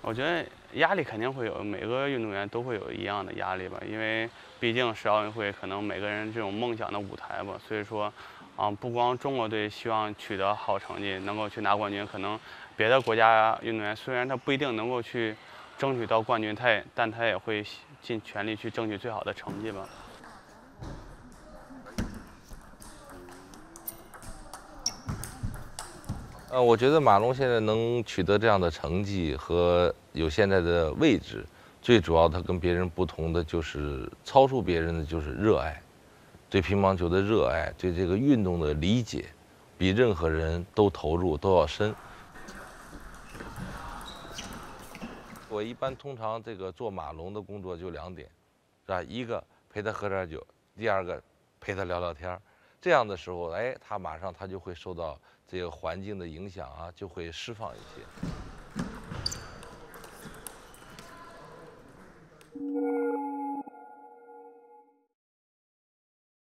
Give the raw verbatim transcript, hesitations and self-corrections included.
我觉得压力肯定会有，每个运动员都会有一样的压力吧，因为毕竟是奥运会，可能每个人这种梦想的舞台吧，所以说，啊，不光中国队希望取得好成绩，能够去拿冠军，可能别的国家运动员虽然他不一定能够去争取到冠军，他也但他也会尽全力去争取最好的成绩吧。 呃，我觉得马龙现在能取得这样的成绩和有现在的位置，最主要他跟别人不同的就是超出别人的就是热爱，对乒乓球的热爱，对这个运动的理解，比任何人都投入都要深。我一般通常这个做马龙的工作就两点，是吧？一个陪他喝点酒，第二个陪他聊聊天儿。这样的时候，哎，他马上他就会受到这个环境的影响啊，就会释放一些。